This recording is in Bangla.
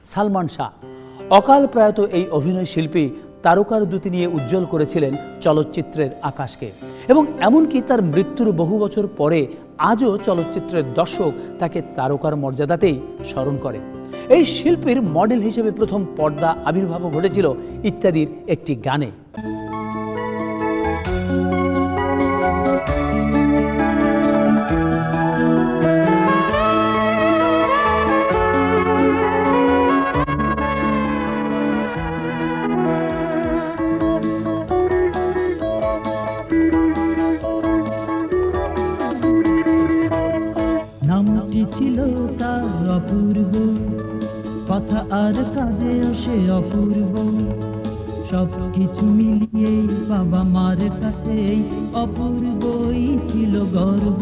সালমান শাহ। অকাল প্রয়াত এই অভিনয় শিল্পী তারকার দ্যুতি নিয়ে উজ্জ্বল করেছিলেন চলচ্চিত্রের আকাশকে, এবং এমনকি তার মৃত্যুর বহু বছর পরে আজও চলচ্চিত্রের দর্শক তাকে তারকার মর্যাদাতেই স্মরণ করে। এই শিল্পীর মডেল হিসেবে প্রথম পর্দা আবির্ভাবও ঘটেছিল ইত্যাদির একটি গানে। নামটি ছিল তার অপূর্ব, কথা আর কাজেও সে অপূর্ব, সব কিছু মিলিয়ে বাবা মার কাছে অপূর্বই ছিল গর্ব।